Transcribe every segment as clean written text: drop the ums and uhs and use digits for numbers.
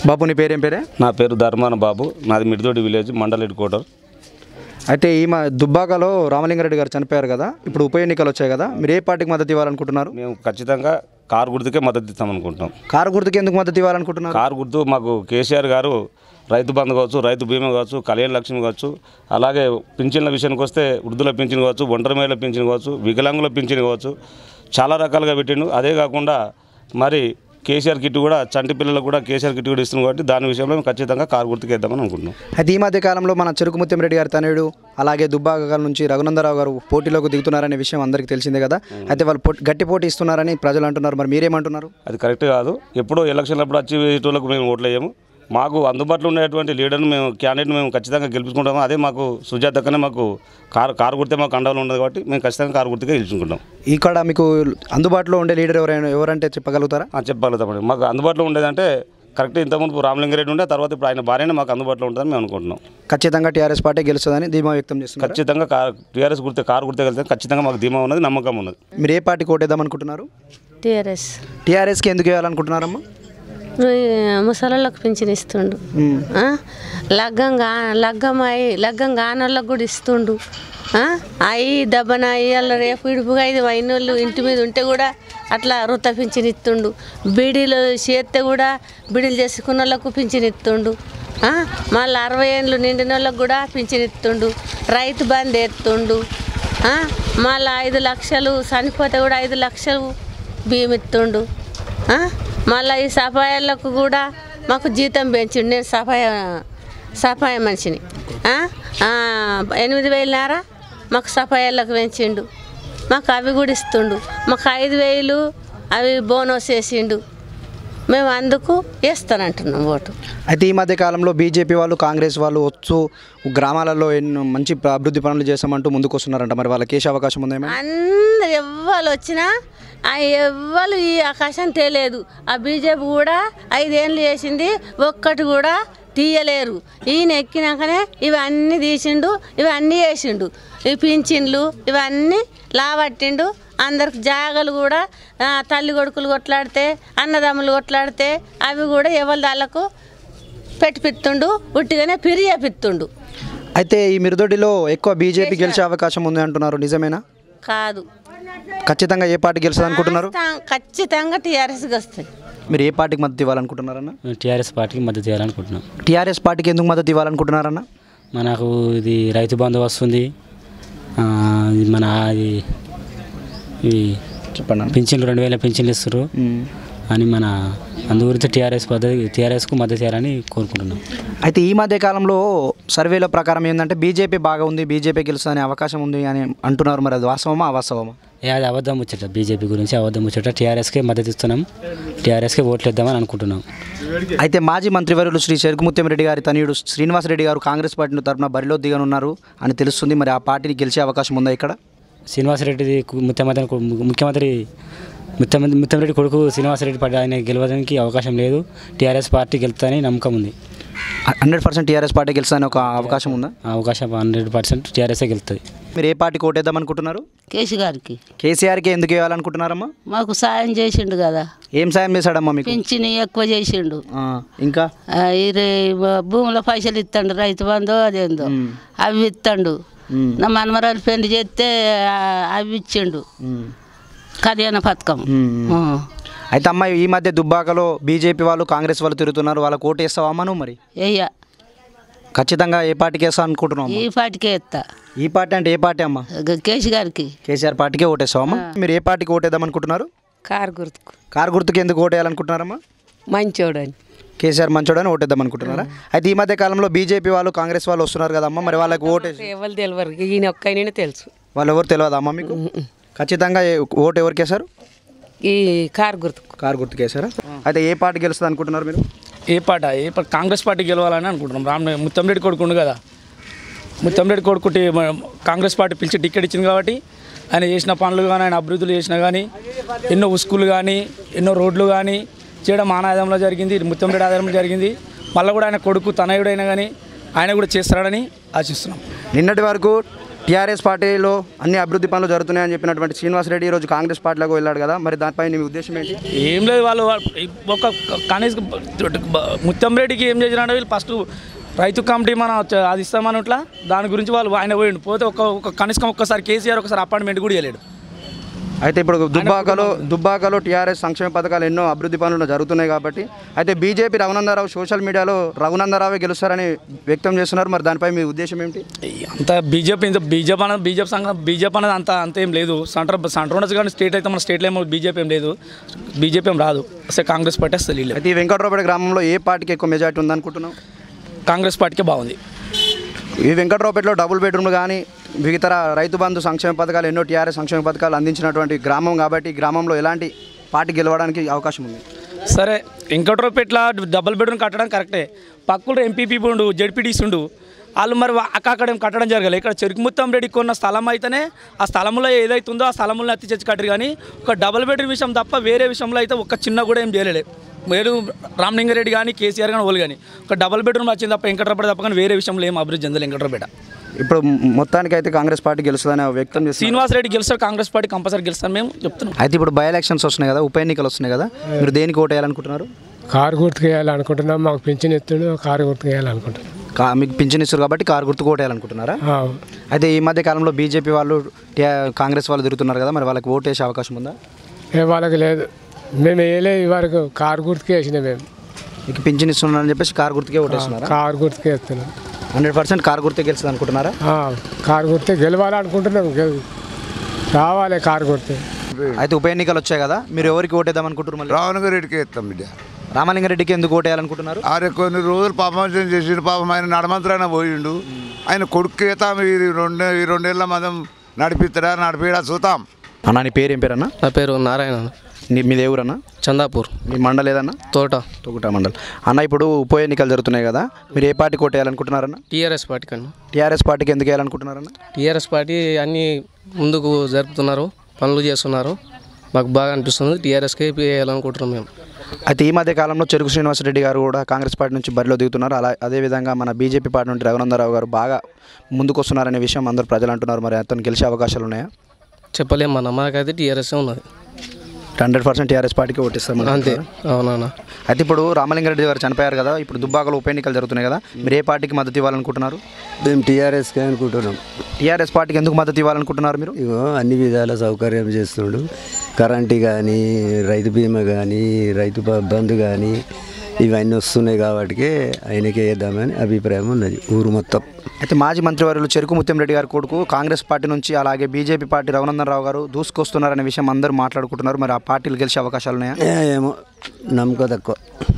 బాబు నీ పేరేం పేరే? నా పేరు ధర్మాన బాబు, నాది Mididodi village, mandal head quarter. అయితే ఈ దుబ్బాకలో రామలింగారెడ్డి గారు చనిపోయారు కదా, ఇప్పుడు ఉప ఎన్నికలు వచ్చాయి కదా, మీరు ఏ పార్టీకి మద్దతు ఇవ్వాలనుకుంటున్నారు? మేము ఖచ్చితంగా కారు గుర్తుకే మద్దతు ఇస్తాం అనుకుంటున్నాం. కారు గుర్తుకి ఎందుకు మద్దతు ఇవ్వాలనుకుంటున్నారు? కారు గుర్తు మాకు కేసీఆర్ గారు రైతు బంధు కావచ్చు, రైతు బీమా కావచ్చు, కళ్యాణ లక్ష్మి కావచ్చు, అలాగే పింఛన్ల విషయానికి వస్తే వృద్ధుల పింఛన్ కావచ్చు, ఒంటరి మహిళల పింఛన్ కావచ్చు, వికలాంగుల పింఛన్ కావచ్చు, చాలా రకాలుగా పెట్టిండు. అదే కాకుండా మరి కేసీఆర్ కిట్ కూడా, చంటి పిల్లలకు కూడా కేసీఆర్ కిట్ కూడా ఇస్తున్నాం కాబట్టి దాని విషయంలో మేము ఖచ్చితంగా కారు గుర్తుకు వేద్దామని అనుకుంటున్నాం. అయితే ఈ మధ్య కాలంలో మన చెరుకు ముత్యంరెడ్డి గారి తనయుడు అలాగే దుబ్బాక నుంచి రఘునందరావు గారు పోటీలోకి దిగుతున్నారనే విషయం అందరికీ తెలిసిందే కదా. అయితే వాళ్ళు గట్టి పోటీ ఇస్తున్నారని ప్రజలు అంటున్నారు, మరి మీరేమంటున్నారు? అది కరెక్ట్ కాదు. ఎప్పుడో ఎలక్షన్లప్పుడు వచ్చి వేసేటోళ్ళకు మేము ఓట్లేయము. మాకు అందుబాటులో ఉండేటువంటి లీడర్ని మేము క్యాండిడేట్ మేము ఖచ్చితంగా గెలుపుకుంటాము. అదే మాకు సుజాతకనే మాకు కారు గుర్తే మాకు అండలో ఉండదు కాబట్టి మేము ఖచ్చితంగా కారు గుర్తుగా గెలుచుకుంటాం. ఇక్కడ మీకు అందుబాటులో ఉండే లీడర్ ఎవరంటే చెప్పగలుగుతారా? చెప్పగలుగుతామండి. మాకు అందుబాటులో ఉండేదంటే కరెక్ట్ ఇంతకుముందు రామలింగారెడ్డి ఉండే, తర్వాత ఇప్పుడు ఆయన భార్యనే మాకు అందుబాటులో ఉంటుందని మేము అనుకుంటున్నాం. ఖచ్చితంగా టీఆర్ఎస్ పార్టీ గెలుస్తుందని ధీమా వ్యక్తం చేస్తున్నారు. ఖచ్చితంగా టీఆర్ఎస్ గుర్తే కారు గుర్తే గెలిస్తే ఖచ్చితంగా మాకు ధీమా ఉన్నది, నమ్మకం ఉన్నది. మీరు ఏ పార్టీకి ఓటేద్దాం అనుకుంటున్నారు? టీఆర్ఎస్కి ఎందుకు వేయాలనుకుంటున్నారమ్మా? ముసలాళ్ళకు పింఛన్ ఇస్తుండు, లగ్గం కానోళ్ళకు కూడా ఇస్తుండు. అవి దెబ్బనాయి అలా రేపు ఇడుపుగా ఇది వైనోళ్ళు ఇంటి మీద ఉంటే కూడా అట్లా వృత్త పింఛన్ ఇస్తుండు. బీడీలు చేస్తే కూడా బీడీలు చేసుకున్న వాళ్ళకు పింఛన్ ఇస్తుండు. మళ్ళీ 60 ఏళ్ళు నిండిన వాళ్ళకు కూడా పింఛన్ ఇస్తుండు. రైతు బంద్ ఎత్తుండు. మళ్ళీ 5 లక్షలు చనిపోతే కూడా 5 లక్షలు బియ్యం ఇస్తుండు. మళ్ళీ ఈ సఫాయాలకు కూడా మాకు జీతం పెంచిండు. నేను సఫాయ మనిషిని. 8,000 మాకు సఫాయాలకు పెంచిండు. మాకు అవి కూడా ఇస్తుండు. మాకు 5,000 అవి బోనస్ వేసిండు. మేము అందుకు వేస్తానంటున్నాం ఓటు. అయితే ఈ మధ్య కాలంలో బీజేపీ వాళ్ళు, కాంగ్రెస్ వాళ్ళు వచ్చు గ్రామాలలో ఎన్నో మంచి అభివృద్ధి పనులు చేస్తామంటూ ముందుకు వస్తున్నారంట. మరి వాళ్ళకి వేసే అవకాశం ఉందేమో? అందరు ఎవ్వరు వచ్చినా ఎవ్వరు ఈ అవకాశం తెలియదు. ఆ బీజేపీ కూడా 5 ఏళ్ళు చేసింది, ఒక్కటి కూడా తీయలేరు. ఈయన ఎక్కినాకనే ఇవన్నీ తీసిండు, ఇవన్నీ వేసిండు. ఈ పింఛన్లు ఇవన్నీ లావట్టిండు. అందరికి జాగలు కూడా తల్లి కొడుకులు కొట్లాడితే, అన్నదమ్ములు కొట్లాడితే అవి కూడా ఎవరి దాళ్ళకు పెట్టిపిత్తుండు, ఉట్టిగానే పిరియేపిత్తుండు. అయితే ఈ మిరుదొడ్డిలో ఎక్కువ బీజేపీ గెలిచే అవకాశం ఉంది అంటున్నారు, నిజమేనా? కాదు. ఖచ్చితంగా ఏ పార్టీ గెలుస్తుంది అనుకుంటున్నారు? ఖచ్చితంగా టీఆర్ఎస్కి వస్తాయి. మీరు ఏ పార్టీకి మద్దతు ఇవ్వాలనుకుంటున్నారన్న? టీఆర్ఎస్ పార్టీకి మద్దతు ఇవ్వాలనుకుంటున్నాం. టీఆర్ఎస్ పార్టీకి ఎందుకు మద్దతు ఇవ్వాలనుకుంటున్నారన్న? మనకు ఇది రైతు బంధు వస్తుంది, మన అది ఇవి చెప్పండి, పింఛన్లు 2,000 పింఛన్లు ఇస్తారు అని మన అందు గురించి టీఆర్ఎస్కు మద్దతు చేయాలని కోరుకుంటున్నాం. అయితే ఈ మధ్య కాలంలో సర్వేల ప్రకారం ఏంటంటే బీజేపీ బాగా ఉంది, బీజేపీ గెలుస్తుందనే అవకాశం ఉంది అని అంటున్నారు. మరి అది వాస్తవమా అవాస్తవమా? అది అబద్ధం ముచ్చట, బీజేపీ గురించి అబద్ధం ముచ్చట. టీఆర్ఎస్కే మద్దతు ఇస్తున్నాం, టీఆర్ఎస్కే ఓట్లు ఇద్దామని అనుకుంటున్నాం. అయితే మాజీ మంత్రివర్యులు శ్రీ చెరుకు ముత్యంరెడ్డి గారి తనయుడు శ్రీనివాసరెడ్డి గారు కాంగ్రెస్ పార్టీ తరఫున బరిలో దిగనున్నారు అని తెలుస్తుంది. మరి ఆ పార్టీని గెలిచే అవకాశం ఉందా ఇక్కడ? శ్రీనివాసరెడ్డి ముత్యంరెడ్డి కొడుకు శ్రీనివాసరెడ్డి పార్టీ ఆయన గెలవడానికి అవకాశం లేదు. టీఆర్ఎస్ పార్టీ గెలుతుందని నమ్మకం ఉంది. 100% టీఆర్ఎస్ పార్టీ గెలుస్తుందని ఒక అవకాశం ఉందా? అవకాశం 100% టీఆర్ఎస్ఏ గెలుస్తుంది. మీరు ఏ పార్టీకి ఓటేద్దాం అనుకుంటున్నారు? కేసీఆర్కి ఎందుకు వేయాలనుకుంటున్నారమ్మా? మాకు సాయం చేసిండు కదా. ఏం సాయం చేశాడమ్మా మీకు? పింఛన్ ఎక్కువ చేసిండు. ఇంకా భూముల పైసలు ఇస్తాడు, రైతు బంధు అదేందో అవి ఇస్తాడు. నా మనమరాలు పెళ్లి చేస్తే అవి ఇచ్చిండు, కళ్యాణ పథకం. అయితే అమ్మ ఈ మధ్య దుబ్బాకలో బీజేపీ వాళ్ళు, కాంగ్రెస్ వాళ్ళు తిరుగుతున్నారు, వాళ్ళకి ఓటు వేస్తావా నువ్వు? మరి ఖచ్చితంగా ఏ పార్టీకి వేస్తా అనుకుంటున్నావు? ఈ పార్టీకే వేస్తా. ఈ పార్టీ అంటే ఏ పార్టీ అమ్మా? కేసీఆర్ పార్టీకే ఓటేస్తావమ్మా. మీరు ఏ పార్టీకి ఓటేద్దాం అనుకుంటున్నారు? కారు గుర్తుకి ఎందుకు ఓటేయాలనుకుంటున్నారమ్మా? మంచోడని, కేసీఆర్ మంచోడని ఓటేద్దాం అనుకుంటున్నారా? అయితే ఈ మధ్య కాలంలో బీజేపీ వాళ్ళు, కాంగ్రెస్ వాళ్ళు వస్తున్నారు కదమ్మా, మరి వాళ్ళకి ఓటేసి ఎవరు తెలియరు, ఈయన ఒక్కనే తెలుసు. వాళ్ళు ఎవరు తెలియదమ్మా మీకు? ఖచ్చితంగా ఓటు ఎవరికి వేశారు? ఈ కారు గుర్తుకు వేశారా? అయితే ఏ పార్టీ గెలుస్తుంది అనుకుంటున్నారు మీరు? ఏ పార్టీ కాంగ్రెస్ పార్టీ గెలవాలని అనుకుంటున్నాం. ముత్తంరెడ్డి కొడుకుండు కదా, ముత్తంరెడ్డి కొడుకుంటే కాంగ్రెస్ పార్టీ పిలిచి టికెట్ ఇచ్చింది కాబట్టి ఆయన చేసిన పనులు కానీ, ఆయన అభివృద్ధులు చేసినా కానీ, ఎన్నో ఉస్కూలు కానీ, ఎన్నో రోడ్లు కానీ చేయడం మన ఆదాయంలో జరిగింది, ముత్తంరెడ్డి ఆదాయంలో జరిగింది. మళ్ళీ కూడా ఆయన కొడుకు తనయుడైనా కానీ ఆయన కూడా చేస్తాడని ఆశిస్తున్నాం. నిన్నటి వరకు టీఆర్ఎస్ పార్టీలో అన్ని అభివృద్ధి పనులు జరుగుతున్నాయని చెప్పినటువంటి శ్రీనివాసరెడ్డి ఈరోజు కాంగ్రెస్ పార్టీలోకి వెళ్ళాడు కదా, మరి దానిపై మీ ఉద్దేశం ఏంటి? ఏం లేదు, వాళ్ళు ఒక కనీసం ముత్తం రెడ్డికి ఏం చేసినారంటే వీళ్ళు ఫస్ట్ రైతు కమిటీ మనం అది ఇస్తామని ఇట్లా దాని గురించి వాళ్ళు ఆయన పోతే ఒక కనీసం ఒక్కసారి కేసీఆర్ ఒకసారి అపాయింట్మెంట్ కూడా ఇవ్వలేడు. అయితే ఇప్పుడు దుబ్బాకలో టీఆర్ఎస్ సంక్షేమ పథకాలు ఎన్నో అభివృద్ధి పనులు జరుగుతున్నాయి కాబట్టి అయితే బీజేపీ రఘునందరావు సోషల్ మీడియాలో రఘునందరావే గెలుస్తారని వ్యక్తం చేస్తున్నారు. మరి దానిపై మీ ఉద్దేశం ఏంటి? అంత బీజేపీ అనేది అంత ఏం లేదు. సెంటర్ ఉండొచ్చు కానీ స్టేట్ అయితే మన స్టేట్లో ఏమో బీజేపీ ఏం లేదు, బీజేపీ ఏం రాదు, అసలు కాంగ్రెస్ పార్టీ అసలు లేదు. అయితే ఈ వెంకట్రావుపేట గ్రామంలో ఏ పార్టీకి ఎక్కువ మెజార్టీ ఉందనుకుంటున్నాం? కాంగ్రెస్ పార్టీకే బాగుంది. ఈ వెంకట్రావుపేటలో డబుల్ బెడ్రూమ్లు కానీ ఇతర రైతు బంధు సంక్షేమ పథకాలు ఎన్నో టీఆర్ఎస్ సంక్షేమ పథకాలు అందించినటువంటి గ్రామం కాబట్టి ఈ గ్రామంలో ఎలాంటి పార్టీ గెలవడానికి అవకాశం ఉంది? సరే, వెంకట్రావుపేటలో డబుల్ బెడ్రూమ్ కట్టడం కరెక్టే. పక్కన ఎంపీపీ ఉండు, జడ్పీటీసీ ఉండు, వాళ్ళు మరి అక్కడ కట్టడం జరగాలి. ఇక్కడ చెరుకుముత్తం రెడ్డి కొన్న స్థలం అయితేనే ఆ స్థలంలో ఏదైతుందో ఆ స్థలంలో అతి చచ్చి కట్టరు. కానీ ఒక డబుల్ బెడ్రూమ్ విషయం తప్ప వేరే విషయంలో అయితే ఒక్క చిన్న కూడా ఏం చేయలేదు. మీరు రామలింగారెడ్డి కానీ కేసీఆర్ కానీ వాళ్ళు కానీ ఒక డబుల్ బెడ్రూమ్ వచ్చింది తప్ప వెంకట్రావుపేట తప్ప కానీ వేరే విషయంలో ఏం అభివృద్ధి చెందలేదు వెంకట్రావుపేట. ఇప్పుడు మొత్తానికి అయితే కాంగ్రెస్ పార్టీ గెలుస్తుందని వ్యక్తం చేస్తారు. శ్రీనివాసరెడ్డి గెలుస్తారు, కాంగ్రెస్ పార్టీ కంపల్సరీ గెలుస్తాను మేము చెప్తున్నాం. అయితే ఇప్పుడు బై ఎలక్షన్స్ వస్తున్నాయి కదా, ఉప ఎన్నికలు వస్తున్నాయి కదా, మీరు దేనికి ఓటు వేయాలనుకుంటున్నారు? కారు గుర్తుకు వేయాలనుకుంటున్నాం. మాకు పింఛన్ ఎత్తుడు కారు గుర్తుకు వేయాలనుకుంటున్నాం. మీకు పింఛన్ ఇస్తారు కాబట్టి కారు గుర్తుకు ఓటు వేయాలనుకుంటున్నారా? అయితే ఈ మధ్య కాలంలో బీజేపీ వాళ్ళు కాంగ్రెస్ వాళ్ళు తిరుగుతున్నారు కదా, మరి వాళ్ళకి ఓటు వేసే అవకాశం ఉందా? వాళ్ళకి లేదు, మేము వేయలేదు వరకు కారు గుర్తుకే వేసినాం. మేము మీకు పింఛన్ ఇస్తున్నారని చెప్పేసి కారు గుర్తుకే ఓటు వేస్తున్నారా? కారు గుర్తుకే వేస్తున్నాం. 100% కారు గుర్తే గెలుస్తుంది అనుకుంటున్నారా? కారు గుర్తే గెలవాలనుకుంటున్నాం, రావాలి కారు గుర్తే. అయితే ఉప ఎన్నికలు వచ్చాయి కదా, మీరు ఎవరికి ఓటేద్దాం అనుకుంటున్నారు? రామలింగారెడ్డికి వేస్తాం బిడ్డ. రామలింగారెడ్డికి ఎందుకు ఓటేయాలనుకుంటున్నారు? ఆరే కొన్ని రోజులు పాపం చేసిన పాపం ఆయన నడమంత్రాన పోయిండు. ఆయన కొడుకు వేస్తాం. ఈ రెండేళ్ల మదం నడిపిడా చూద్దాం. అన్న నీ పేరు ఏం పేరు అన్న? నా పేరు నారాయణ. మీది ఎవరన్నా? చందాపూర్. మీ మండల్ ఏదన్నా? తోట మండల్. అన్న ఇప్పుడు ఉప ఎన్నికలు జరుగుతున్నాయి కదా, మీరు ఏ పార్టీ కొట్టేయాలనుకుంటున్నారన్న? టీఆర్ఎస్ పార్టీ కన్నా. టీఆర్ఎస్ పార్టీకి ఎందుకు వేయాలనుకుంటున్నారన్న? టీఆర్ఎస్ పార్టీ అన్నీ ముందుకు జరుపుతున్నారు, పనులు చేస్తున్నారు, మాకు బాగా అనిపిస్తుంది. టీఆర్ఎస్కే వేయాలనుకుంటున్నాం మేము. అయితే ఈ మధ్య కాలంలో చెరుకు శ్రీనివాసరెడ్డి గారు కూడా కాంగ్రెస్ పార్టీ నుంచి బరిలో దిగుతున్నారు. అదేవిధంగా మన బీజేపీ పార్టీ నుండి రఘునందరావు గారు బాగా ముందుకు వస్తున్నారనే విషయం అందరూ ప్రజలు అంటున్నారు. మరి అతను గెలిచే అవకాశాలు ఉన్నాయా? చెప్పలేము అన్న, మాకైతే టీఆర్ఎస్ ఉన్నది. 100% టీఆర్ఎస్ పార్టీకి ఓటిస్తారు అంతే. అవునన్నా. అయితే ఇప్పుడు రామలింగారెడ్డి గారు చనిపోయారు కదా, ఇప్పుడు దుబ్బాకలో ఉప ఎన్నికలు జరుగుతున్నాయి కదా, మీరు ఏ పార్టీకి మద్దతు ఇవ్వాలనుకుంటున్నారు? మేము టీఆర్ఎస్కే అనుకుంటున్నాం. టీఆర్ఎస్ పార్టీకి ఎందుకు మద్దతు ఇవ్వాలనుకుంటున్నారు మీరు? ఇగో అన్ని విధాల సౌకర్యం చేస్తున్నాడు. కరెంటు కానీ, రైతు బీమా కానీ, రైతు బంధు కానీ ఇవన్నీ వస్తున్నాయి కాబట్టి ఆయనకే వేద్దామని అభిప్రాయం ఉన్నది ఊరు మొత్తం. అయితే మాజీ మంత్రివర్యులు చెరుకు ముత్యంరెడ్డి గారి కొడుకు కాంగ్రెస్ పార్టీ నుంచి అలాగే బీజేపీ పార్టీ రఘునందనరావు గారు దూసుకొస్తున్నారనే విషయం అందరూ మాట్లాడుకుంటున్నారు. మరి ఆ పార్టీలు గెలిచే అవకాశాలు ఉన్నాయా? ఏమో నమ్మకం తక్కువ.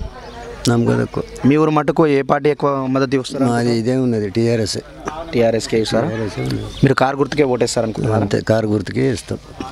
మీ ఊరు మటుకు ఏ పార్టీ ఎక్కువ మద్దతు ఇస్తారు? అది ఇదే ఉన్నది, టీఆర్ఎస్కే ఇస్తారా? మీరు కారు గుర్తుకే ఓటేస్తారు అనుకుంటున్నారు? అంతే, కారు గుర్తుకే ఇస్తాం.